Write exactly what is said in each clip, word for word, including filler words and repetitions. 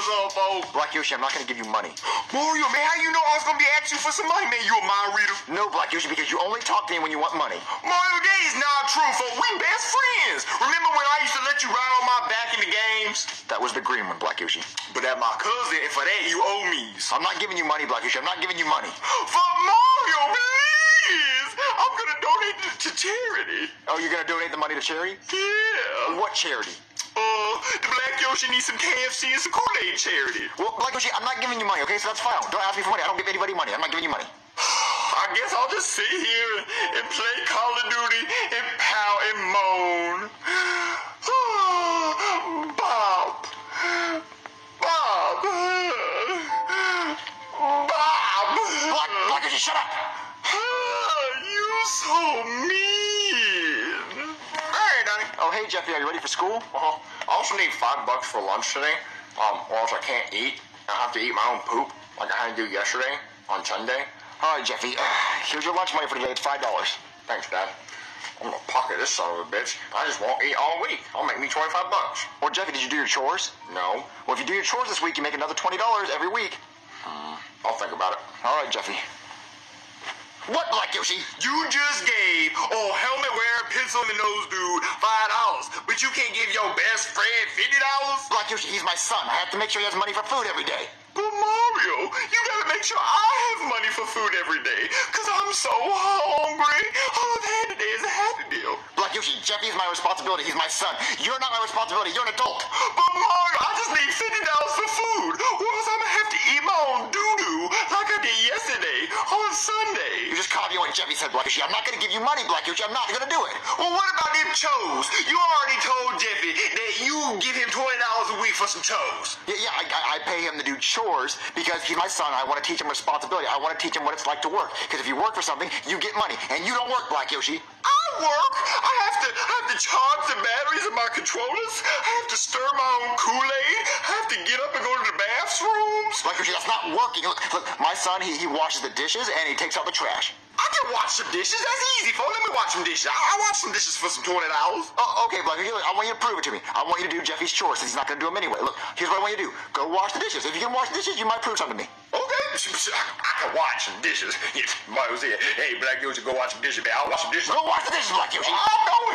What's up, folks? Black Yoshi, I'm not gonna give you money. Mario, man, how you know I was gonna be asking you for some money, man? You a mind reader? No, Black Yoshi, because you only talk to me when you want money. Mario, that is not true, folks. We best friends. Remember when I used to let you ride on my back in the games? That was the green one, Black Yoshi. But that's my cousin, and for that, you owe me. I'm not giving you money, Black Yoshi. I'm not giving you money. For Mario, please! I'm gonna donate it to charity. Oh, you're gonna donate the money to charity? Yeah. What charity? Uh, the Black Yoshi needs some K F C and some Kool-Aid charity. Well, Black Yoshi, I'm not giving you money, okay? So that's fine. Don't ask me for money. I don't give anybody money. I'm not giving you money. I guess I'll just sit here and play Call of Duty and pout and moan. Bob. Bob. Bob. Black, Black Yoshi, shut up! You so mean. Hey, Donnie. Oh, hey, Jeffy, are you ready for school? Uh-huh. I also need five bucks for lunch today, um, or else I can't eat. I have to eat my own poop, like I had to do yesterday on Sunday. All right, Jeffy, uh, here's your lunch money for today. It's five dollars. Thanks, Dad. I'm gonna pocket this son of a bitch. I just won't eat all week. I'll make me twenty-five bucks. Well, Jeffy, did you do your chores? No. Well, if you do your chores this week, you make another twenty dollars every week. Hmm. I'll think about it. All right, Jeffy. What, Black Yoshi? You just gave old helmet-wearing, pencil-in-the-nose dude five dollars, but you can't give your best friend fifty dollars? Black Yoshi, he's my son. I have to make sure he has money for food every day. But Mario, you gotta make sure I have money for food every day, because I'm so hungry. All I've had today is a Happy Meal. Black Yoshi, Jeffy is my responsibility. He's my son. You're not my responsibility. You're an adult. But Mario, I just need fifty dollars for food, or else I'm gonna have to eat my own doo-doo like I did yesterday on Sunday. You just copied what Jeffy said, Black Yoshi. I'm not going to give you money, Black Yoshi. I'm not going to do it. Well, what about them chos? You already told Jeffy that you give him twenty dollars a week for some chos. Yeah, yeah I, I, I pay him to do chores because he's my son. I want to teach him responsibility. I want to teach him what it's like to work. Because if you work for something, you get money. And you don't work, Black Yoshi. I work. I have to I have to charge the batteries of my controllers. I have to stir my own Kool-Aid. I have to get up and go to the bathrooms. Black Yoshi, that's not working. Look, look, my son, he, he washes the dishes and he takes out the trash. I can wash some dishes. That's easy, folks. Let me wash some dishes. I, I wash some dishes for some twenty dollars. Oh, okay, Black Yoshi, look, I want you to prove it to me. I want you to do Jeffy's chores since he's not going to do them anyway. Look, here's what I want you to do. Go wash the dishes. If you can wash the dishes, you might prove something to me. Okay, I, I can wash some dishes. Yes, Mario said, hey, Black Yoshi, go wash some dishes, man. I'll wash some dishes. Go wash the dishes, Black Yoshi. I'm going.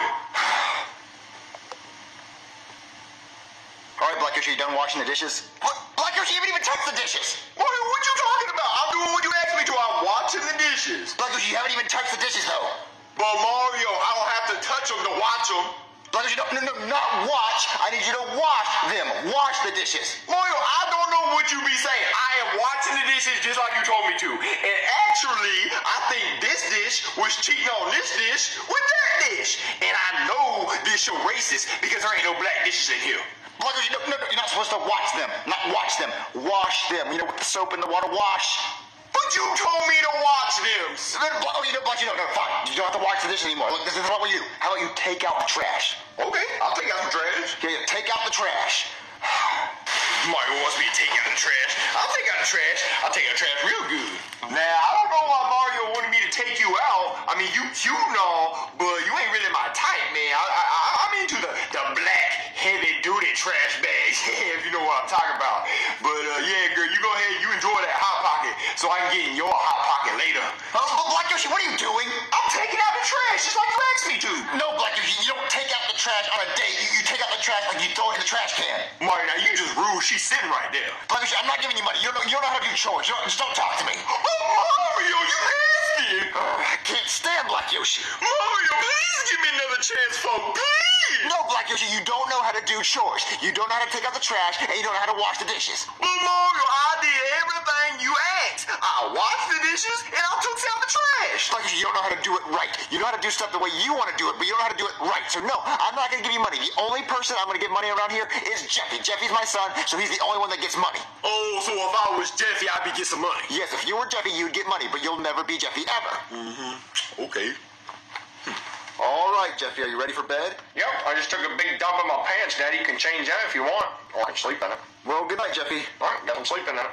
All right, Black Yoshi, you done washing the dishes? What? Black Yoshi, you haven't even touched the dishes. What, what you talking about? I'm doing what you asked me to. I'm washing the dishes. Black Yoshi, you haven't even touched the dishes, though. But Mario, I don't have to touch them to watch them. Black Yoshi, no, no, no, not watch. I need you to wash them. Wash the dishes. Mario, I don't know what you be saying. I am watching the dishes just like you told me to. And actually, I think this dish was cheating on this dish with that dish. And I know this show racist because there ain't no black dishes in here. Black Yoshi, no, no, no, you're not supposed to watch them. Not watch them. Wash them. You know, with the soap and the water, wash. But you told me to watch them. Oh, you know, Black Yoshi, no, no, fine. You don't have to watch the dishes anymore. Look, this is what we do. How about you take out the trash? Okay, I'll take out the trash. Yeah, yeah, take out the trash. Mario wants me to take out the trash. I'll take out the trash. I'll take out the trash real good. Now, I don't know why Mario wanted me to take you out. I mean, you cute and all, but you ain't really my type, man. I, I, I, I'm into the, the black, heavy-duty trash bags, if you know what I'm talking about. But, uh, yeah, girl, you go ahead. You enjoy that Hot Pocket so I can get in your Hot Pocket later. Oh, Black Yoshi, what are you doing? I'm taking out the trash just like you asked me to. No, Black Yoshi, you don't take out the trash on a date. You, you take out the trash like you throw it in the trash can. Mario, now you just rude. She's sitting right there. Black Yoshi, I'm not giving you money. You don't know, you don't know how to do chores. You don't, just don't talk to me. Oh, Mario, you nasty. Uh, I can't stand Black Yoshi. Mario, please give me another chance, folks. Please. No, Black Yoshi, you don't know how to do chores. You don't know how to take out the trash, and you don't know how to wash the dishes. But Mario, I did everything you asked. I washed the dishes, and I took out the trash. Black Yoshi, you don't know how to do it right. You know how to do stuff the way you want to do it, but you don't know how to do it right. So no, I'm not going to give you money. The only person I'm going to give money around here is Jeffy. Jeffy's my son, so he's the only one that gets money. Oh, so if I was Jeffy, I'd be getting some money. Yes, if you were Jeffy, you'd get money, but you'll never be Jeffy ever. Mm-hmm. Okay. All right, Jeffy, are you ready for bed? Yep, I just took a big dump in my pants, Daddy. You can change that if you want. Or I can sleep in it. Well, good night, Jeffy. All right, got some sleep in it.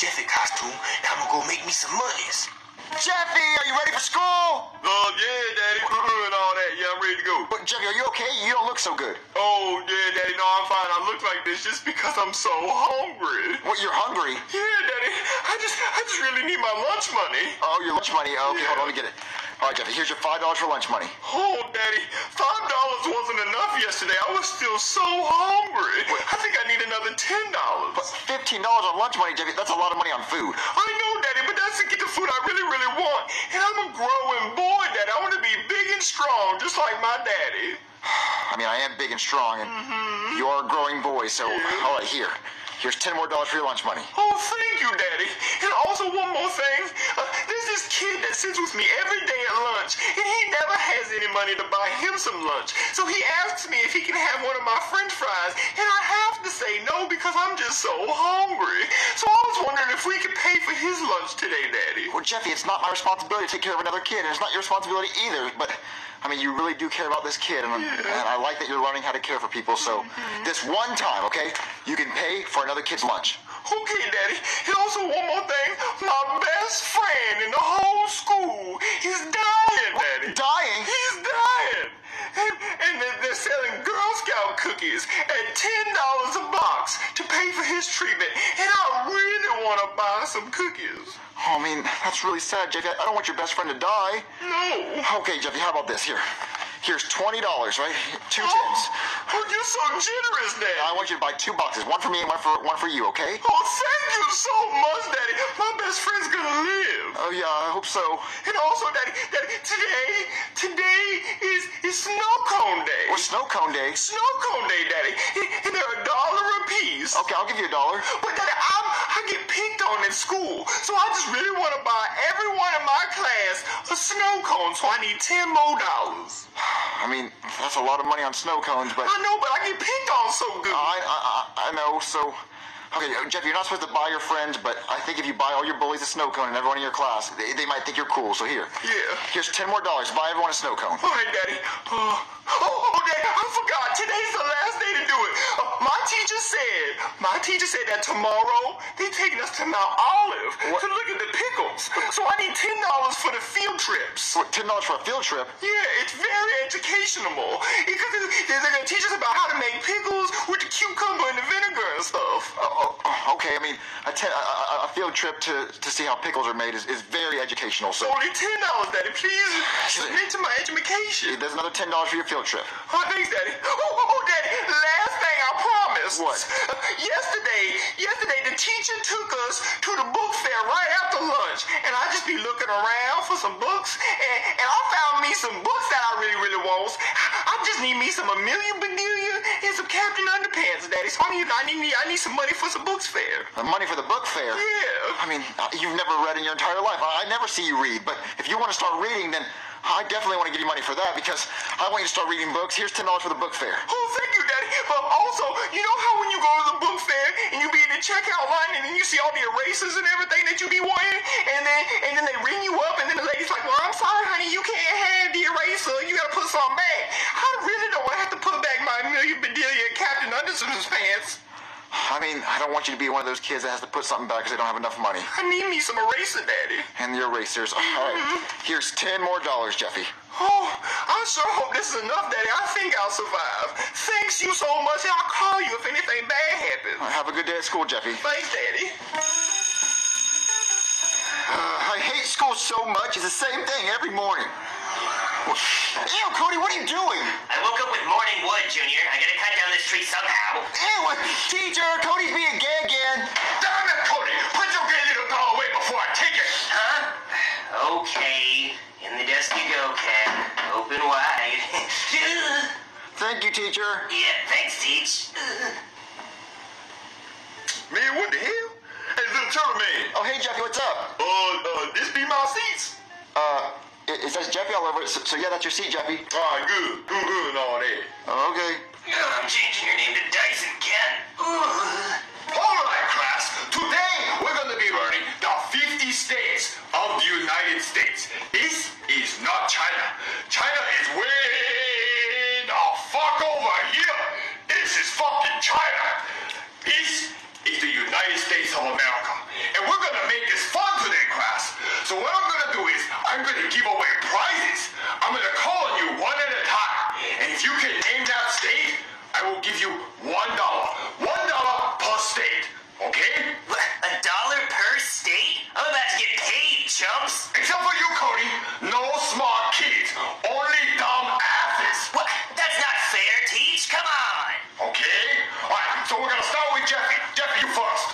Jeffy costume. Now I'm gonna go make me some monies. Jeffy, are you ready for school? Uh, yeah, Daddy. Uh, and all that. Yeah, I'm ready to go. But Jeffy, are you okay? You don't look so good. Oh, yeah, Daddy. No, I'm fine. I look like this just because I'm so hungry. What, you're hungry? Yeah, Daddy. I just, I just really need my lunch money. Oh, your lunch money. Oh, okay, Yeah. hold on, let me get it. All right, Jeffy, here's your five dollars for lunch money. Oh, Daddy. Five dollars wasn't enough yesterday. I was still so hungry. What? I think I need another ten dollars. But fifteen dollars on lunch money, Jeffy, that's a lot of money on food. I know, Daddy, but that's to get the food I really, really want. And I'm a growing boy, Daddy. I want to be big and strong, just like my daddy. I mean, I am big and strong, and Mm-hmm. you are a growing boy, so, Yeah. all right, here. Here's ten more dollars for your lunch money. Oh, thank you, Daddy. And also one more thing. Uh, there's this kid that sits with me every day at lunch, and he never has any money to buy him some lunch. So he asks me if he can have one of my French fries, and I have to say no because I'm just so hungry. So I was wondering if we could pay for his lunch today, Daddy. Well, Jeffy, it's not my responsibility to take care of another kid, and it's not your responsibility either, but, I mean, you really do care about this kid, and, Yeah. and I like that you're learning how to care for people, so this one time, okay, you can pay for another kid's lunch. Okay, Daddy. And also one more thing. My best friend in the whole school is dying, Daddy. Dying? He's dying. And, and they're, they're selling Girl Scout cookies at ten dollars a box to pay for his treatment. And I really want to buy some cookies. Oh, I mean, that's really sad, Jeffy. I don't want your best friend to die. No. Okay, Jeffy, how about this? Here. Here's twenty dollars, right? Two Oh, tins. oh, you're so generous, Daddy. I want you to buy two boxes, one for me and one for one for you, okay? Oh, thank you so much, Daddy. My best friend's gonna live. Oh, yeah, I hope so. And also, Daddy, Daddy, today, today is, is Snow Cone Day. Or snow cone day. Snow Cone Day, Daddy. And they're a dollar a piece. Okay, I'll give you a dollar. But, Daddy, I'm, I get picked on in school. So I just really want to buy everyone in my class a snow cone. So I need ten more dollars. I mean, that's a lot of money on snow cones, but I know, but I get picked on so good. I, I, I, I know, so... Okay, Jeff, you're not supposed to buy your friends, but I think if you buy all your bullies a snow cone and everyone in your class, they, they might think you're cool, so here. Yeah. Here's ten more dollars. Buy everyone a snow cone. All right, Daddy. Uh, oh, oh, Daddy, I forgot. Today's the last day to do it. Uh, my teacher said, my teacher said that tomorrow they're taking us to Mount Olive What? to look at the pickles. So I need ten dollars for the field trips. What, ten dollars for a field trip? Yeah, it's very educational. Because they're going to teach us about how to make pickles with the cucumber and the vinegar and stuff. Oh, oh, okay, I mean, a, ten, a, a, a field trip to, to see how pickles are made is, is very educational, so... Only ten dollars, Daddy. Please submit to my education. There's another ten dollars for your field trip. Oh, thanks, Daddy. Oh, oh, oh, Daddy. Last thing I promised. What? Uh, yesterday, yesterday the teacher took us to the book fair right after lunch, and I just be looking around for some books, and, and I found me some books that I really, really want. I just need me some Amelia Bedelia and some Captain Underpants, Daddy. So I need, I need, I need some money for some books fair. The money for the book fair? Yeah. I mean, uh, you've never read in your entire life. I, I never see you read, but if you want to start reading, then I definitely want to give you money for that because I want you to start reading books. Here's ten dollars for the book fair. Oh, thank you, Daddy. But also, you know how when you go to the book fair and you be in the checkout line and then you see all the erasers and everything that you be wanting, and then and then they ring you up and then the lady's like, well, I'm sorry, honey, you can't have the eraser. You got to put some back. I really don't want to have to put back my Amelia Bedelia and Captain Underson's pants. I mean, I don't want you to be one of those kids that has to put something back because they don't have enough money. I need me some eraser, Daddy. And the erasers. All right. Here's ten more dollars, Jeffy. Oh, I sure hope this is enough, Daddy. I think I'll survive. Thanks you so much, and I'll call you if anything bad happens. Have a good day at school, Jeffy. Thanks, Daddy. Uh, I hate school so much. It's the same thing every morning. Ew, Cody, what are you doing? I woke up with morning wood, Junior. I gotta cut down this tree somehow. Ew, teacher, Cody's being gay again. Damn it, Cody! Put your gay little doll away before I take it! Huh? Okay. In the desk you go, Ken. Open wide. Thank you, teacher. Yeah, thanks, Teach. Man, what the hell? Hey, little turtle man. Oh, hey, Jeffy, what's up? Uh, uh, this be my seats? Uh, it, it says Jeffy all over it, so, so yeah, that's your seat, Jeffy. All right, good. Good, good, and all that. Okay. I'm changing your name to Dyson, Ken. All right, class. Today, we're going to be learning the fifty states of the United States. This is not China. China is way the fuck over here. This is fucking China. This is the United United States of America. And we're gonna make this fun today, class. So what I'm gonna do is, I'm gonna give away prizes. I'm gonna call on you one at a time. And if you can name that state, I will give you one dollar. One dollar per state. Okay? What? A dollar per state? I'm about to get paid, chumps. Except for you, Cody. No smart kids. Only dumb asses. What? That's not fair, Teach. Come on. Okay? Alright, so we're gonna start with Jeffy. Jeffy, you first.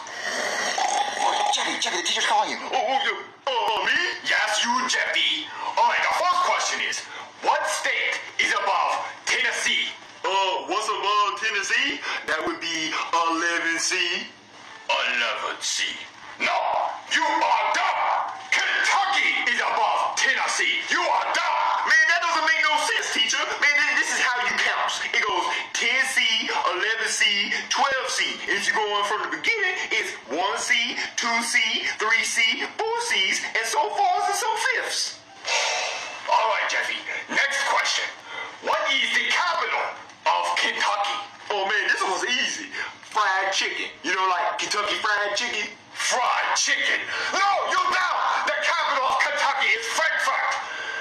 Oh, Jeffy, Jeffy, the teacher's calling you. Oh, oh, you, uh, me? Yes, you, Jeffy. Alright, the first question is, what state is above Tennessee? Uh, what's above Tennessee? That would be eleven C. eleven C. No, you are dumb. Kentucky is above Tennessee. You are dumb. Man, that doesn't make no sense, teacher. Man, this is how you count. It goes ten C, eleven C, twelve C. If you go on from the beginning, it's one C, two C, three C, four C's, and so forth and so fifths. All right, Jeffy. Next question. What is the capital of Kentucky? Oh, man, this one's easy. Fried chicken. You know, like Kentucky Fried Chicken? Fried chicken. No, you dumb. The capital of Kentucky is Frankfurt.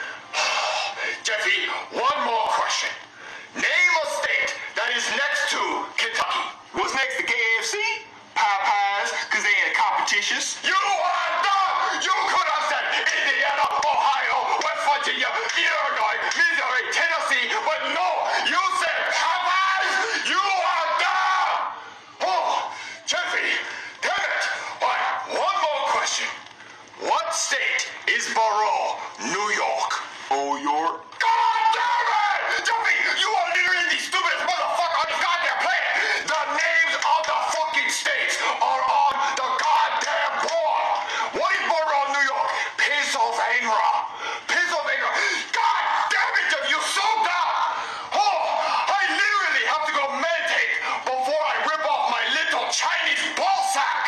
Jeffy, one more question. Name a state that is next to Kentucky. What's next to K F C? Popeyes, because they in competitions. You are dumb. You could have said Indiana, Ohio, West Virginia, Illinois, Missouri, Tennessee, but no, you said Popeyes. You are dumb. Oh, Jeffy, damn it. All right, one more question. What state is borough New York? Oh, York. God damn it! Jeffy, you are literally the stupidest motherfucker on the goddamn planet. The names of the fucking states are on the goddamn board. What is borough New York? Pennsylvania. Pennsylvania. God damn it, Jeffy, you're so dumb. Oh, I literally have to go meditate before I rip off my little Chinese ball sack.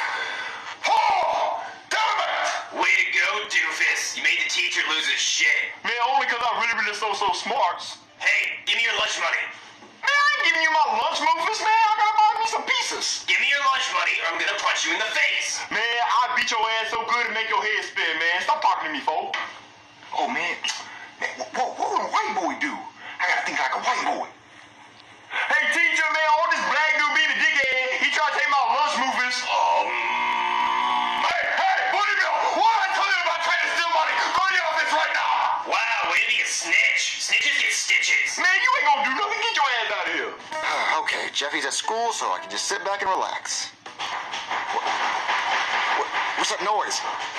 Oh, damn it. Way to go, doofus. You made the teacher lose his shit. Man, only because I'm really, really so, so smart. Hey, give me your lunch money. Man, I ain't giving you my lunch movers, man. I gotta buy me some pieces. Give me your lunch money or I'm gonna punch you in the face. Man, I beat your ass so good to make your head spin, man. Stop talking to me, folk. Oh, man. Man, what, what would a white boy do? I gotta think like a white boy. Hey, teacher, man, all this black dude being a dickhead, he tried to take my lunch movers. Um... Hey, hey, Buddy Bill, what did I tell you about trying to steal money? Go to the office right now. Wow, way to be a snitch. Snitches get stitches. Man, you ain't gonna do nothing. Get your ass out of here. Okay, Jeffy's at school, so I can just sit back and relax. What, what, what's that noise?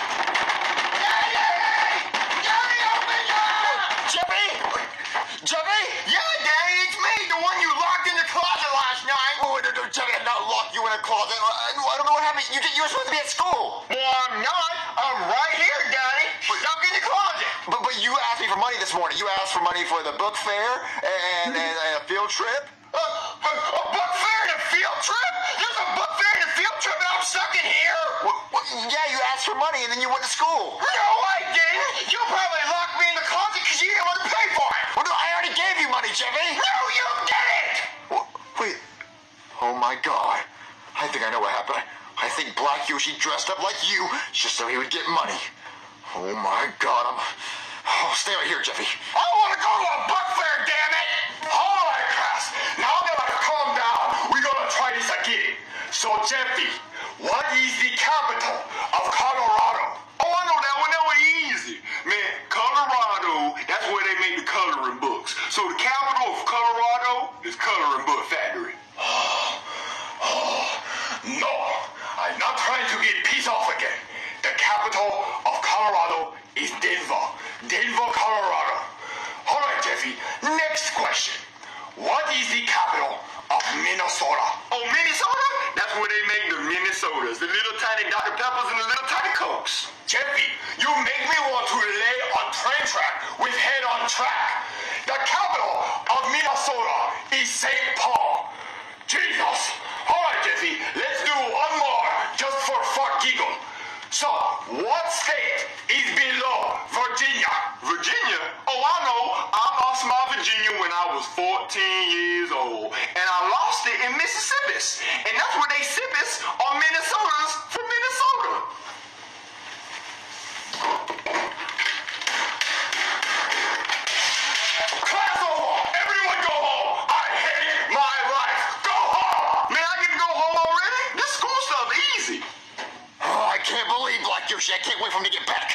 Jeffy! Jeffy? Yeah, Daddy, it's me, the one you locked in the closet last night. Oh, no, no, Jeffy, I did not lock you in a closet. I, I don't know what happened. You, you were supposed to be at school. Well, I'm not. I'm right here, Daddy. Stuck in the closet. But but you asked me for money this morning. You asked for money for the book fair and, and, and a field trip. Uh, a, a book fair and a field trip? There's a book fair and a field trip and I'm stuck in here? Well, well, yeah, you asked for money and then you went to school. No, I didn't. You probably locked me in the closet because you didn't want to pay for it. Well, no, I already gave you money, Jeffy. No, you didn't. Well, wait. Oh, my God. I think I know what happened. I think Black Yoshi dressed up like you just so he would get money. Oh, my God. I'm... Oh, stay right here, Jeffy. I want to go to a book fair, damn it. All right, class. Now that I've calmed down, we're going to try this again. So, Jeffy, what is the capital of Colorado? Oh, I know that one. That one easy. Man, Colorado, that's where they make the coloring books. So the capital of Colorado is Coloring Book Factory. Oh, oh, no. I'm not trying to get pissed off again. The capital of Colorado is Denver. Denver, Colorado. All right, Jeffy. Next question. What is the capital of Minnesota? Oh, Minnesota? That's where they make the Minnesotas, the little tiny Doctor Peppers and the little tiny Cokes. Jeffy, you make me want to lay on train track with head on track. The capital of Minnesota is Saint Paul. Jesus. All right, Jeffy, let's do one more just for fuck giggle. So, what state is below Virginia? Virginia? Oh, I know. I lost my Virginia when I was fourteen years old. And I lost lost it in Mississippi. And that's where they sip us on Minnesota's from Minnesota. Class over! Everyone go home! I hate my life! Go home! Man, I get to go home already? This school stuff easy. Oh, I can't believe Black Yoshi. I can't wait for him to get back.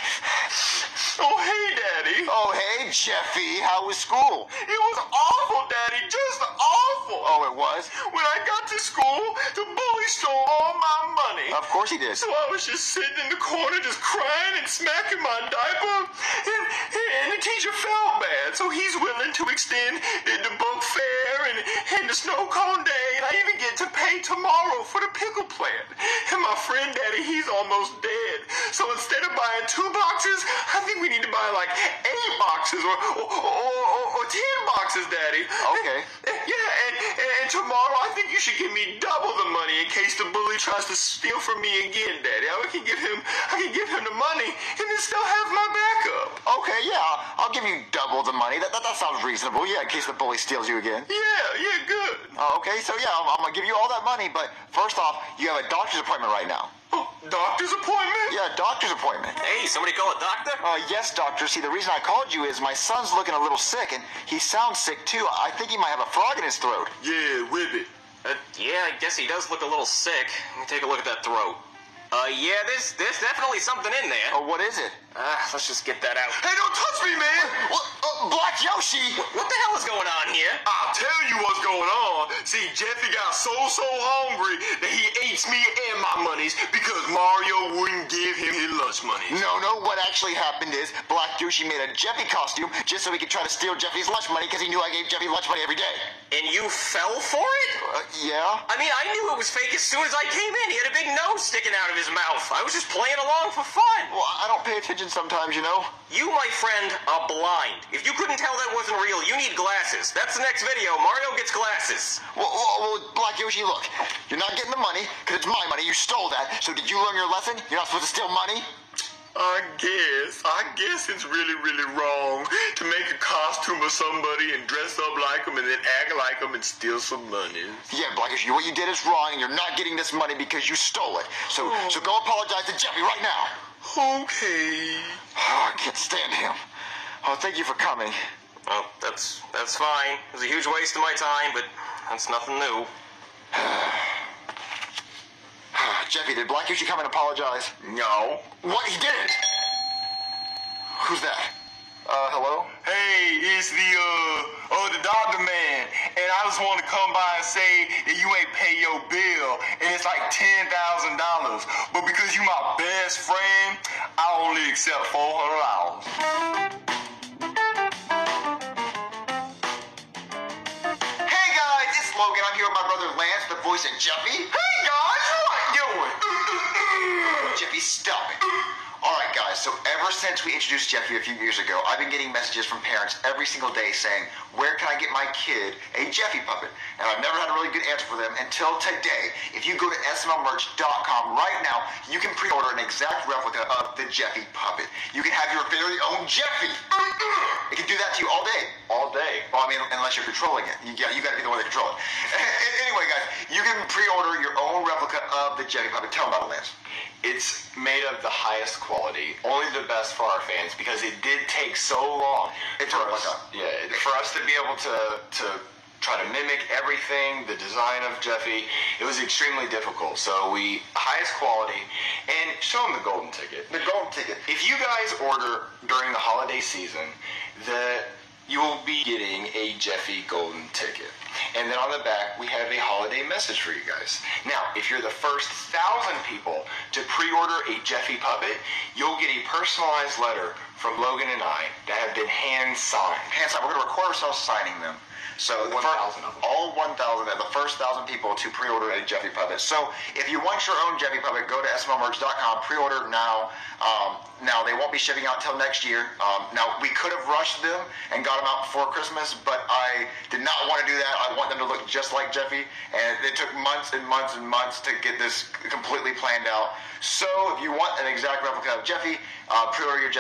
Oh, hey, Daddy. Oh, hey, Jeffy. How was school? It was awful, Daddy. Just awful. Oh, it was? When I got to school, the bully stole all my money. Of course he did. So I was just sitting in the corner, just crying and smacking my diaper. And, and the teacher felt bad, so he's willing to extend the, the book fair and, and the snow cone day. And I even get to pay tomorrow for the pickle plant. And my friend, Daddy, he's almost dead. So instead of buying two boxes, I think we need to buy like eight boxes or or, or, or, or ten boxes, Daddy. Okay. Yeah, and, and, and tomorrow I think you should give me double the money in case the bully tries to steal from me again, Daddy. I can give him, I can give him the money and then still have my backup. Okay, yeah, I'll, I'll give you double the money. That, that that sounds reasonable. Yeah, in case the bully steals you again. Yeah, yeah, good. Oh, okay, so yeah, I'm, I'm gonna give you all that money, but first off, you have a doctor's appointment right now. Oh, doctor's appointment? Yeah, doctor's appointment. Hey, somebody call a doctor? Uh, yes, doctor. See, the reason I called you is my son's looking a little sick, and he sounds sick too. I think he might have a frog in his throat. Yeah, Ribbit. Uh, yeah, I guess he does look a little sick. Let me take a look at that throat. Uh, yeah, there's, there's definitely something in there. Oh, what is it? Uh, let's just get that out. Hey, don't touch me, man! What? Uh, Black Yoshi! What the hell is going on here? I'll tell you what's going on. See, Jeffy got so, so hungry that he ate me and my monies because Mario wouldn't give him his lunch money. No, no, what actually happened is Black Yoshi made a Jeffy costume just so he could try to steal Jeffy's lunch money because he knew I gave Jeffy lunch money every day. And you fell for it? Uh, yeah? I mean, I knew it was fake as soon as I came in. He had a big nose sticking out of his mouth. I was just playing along for fun. Well, I don't pay attention sometimes, you know? You, my friend, are blind. If you couldn't tell that wasn't real, you need glasses. That's the next video. Mario gets glasses. Well, well, well Black Yoshi, look. You're not getting the money because it's my money. You stole that. So did you learn your lesson? You're not supposed to steal money? I guess. I guess it's really, really wrong to make a costume of somebody and dress up like them and then act like them and steal some money. Yeah, Black Yoshi, what you did is wrong and you're not getting this money because you stole it. So, oh. so go apologize to Jeffy right now. Okay. Oh, I can't stand him. Oh, thank you for coming. Well, that's that's fine. It was a huge waste of my time, but that's nothing new. Jeffy, did Black Yoshi come and apologize? No. What? He didn't? Who's that? Uh, hello? Hey, it's the, uh, oh, the doctor man. And I just want to come by and say that you ain't pay your bill. And it's like ten thousand dollars. But because you my best friend, I only accept four hundred dollars. Hey, guys, it's Logan. I'm here with my brother Lance, the voice of Jeffy. Hey, guys, what you doing? Jeffy, stop it. All right, guys, so ever since we introduced Jeffy a few years ago, I've been getting messages from parents every single day saying, where can I get my kid a Jeffy puppet? And I've never had a really good answer for them until today. If you go to S M L merch dot com right now, you can pre-order an exact replica of the Jeffy puppet. You can have your very own Jeffy. It can do that to you all day. All day. Well, I mean, unless you're controlling it. You, you got to be the one that controls it. Anyway, guys, you can pre-order your own replica of the Jeffy puppet. Tell them about it, Lance. It's made of the highest quality, only the best for our fans, because it did take so long. It took us, yeah, for us to be able to to try to mimic everything, the design of Jeffy. It was extremely difficult. So we highest quality, and show them the golden ticket. The golden ticket. If you guys order during the holiday season, the you will be getting a Jeffy golden ticket. And then on the back, we have a holiday message for you guys. Now, if you're the first thousand people to pre-order a Jeffy puppet, you'll get a personalized letter from Logan and I that have been hand-signed. Hand-signed. We're going to record ourselves signing them. So the one thousand first, of them. all one thousand, the first thousand people to pre-order a Jeffy puppet. So if you want your own Jeffy puppet, go to S M L merch dot com, pre-order now. Um, now, they won't be shipping out until next year. Um, now, we could have rushed them and got them out before Christmas, but I did not want to do that. I want them to look just like Jeffy, and it took months and months and months to get this completely planned out. So if you want an exact replica of Jeffy, uh, pre-order your Jeffy at S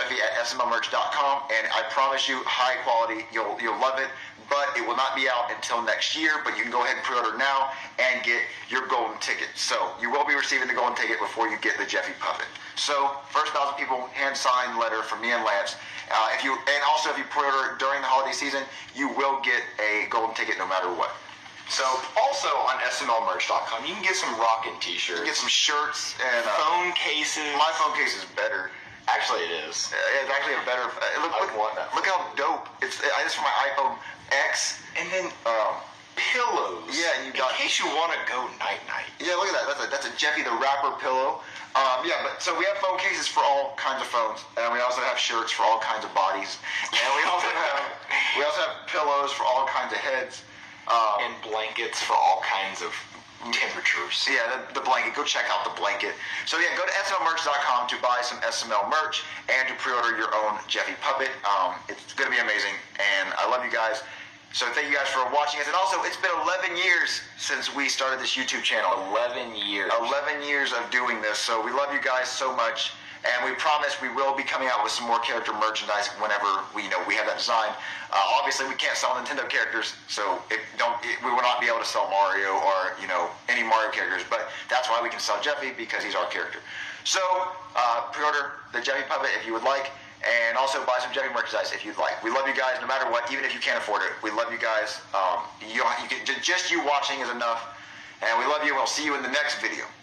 S M L merch dot com, and I promise you, high quality. You'll you'll love it. But it will not be out until next year. But you can go ahead and pre-order now and get your golden ticket. So you will be receiving the golden ticket before you get the Jeffy puppet. So first thousand people, hand signed letter from me and Lance. Uh, if you and also if you pre-order during the holiday season, you will get a golden ticket no matter what. So also on S M L merch dot com, you can get some rockin' t-shirts. You get some shirts and uh, phone cases. My phone case is better. Actually, it is. It's actually a better. Uh, look, I look, want that. Look how dope! It's uh, it's for my iPhone X. And then Um, pillows. Yeah, and you got. In case you want to go night night. Yeah, look at that. That's a that's a Jeffy the Rapper pillow. Um, yeah, but so we have phone cases for all kinds of phones, and we also have shirts for all kinds of bodies, and we also have we also have pillows for all kinds of heads. Um, And blankets for all kinds of temperatures. Yeah, the, the blanket. Go check out the blanket. So yeah, go to S M L merch dot com to buy some S M L merch and to pre-order your own Jeffy puppet. Um, it's going to be amazing, and I love you guys. So thank you guys for watching us. And also, it's been eleven years since we started this YouTube channel. Eleven years. eleven years of doing this. So we love you guys so much. And we promise we will be coming out with some more character merchandise whenever we you know we have that design. Uh, obviously, we can't sell Nintendo characters, so it don't it, we will not be able to sell Mario or you know any Mario characters. But that's why we can sell Jeffy, because he's our character. So uh, pre-order the Jeffy puppet if you would like, and also buy some Jeffy merchandise if you'd like. We love you guys no matter what, even if you can't afford it. We love you guys. Um, you, you can, just you watching is enough, and we love you. And we'll see you in the next video.